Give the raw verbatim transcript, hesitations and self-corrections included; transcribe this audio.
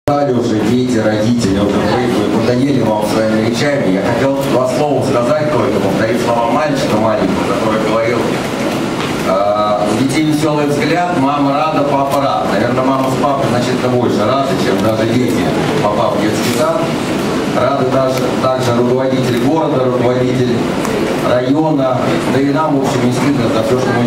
Уже дети, родители уже вы надоели вам своими речами. Я хотел два слова сказать только, повторить слова мальчика маленького, который говорил: э, у детей веселый взгляд, мама рада, папа рад. Наверное, мама с папой значительно больше рады, чем даже дети, попав в детский сад. Рады даже также руководители города, руководители района, да и нам, в общем, не стыдно за все, что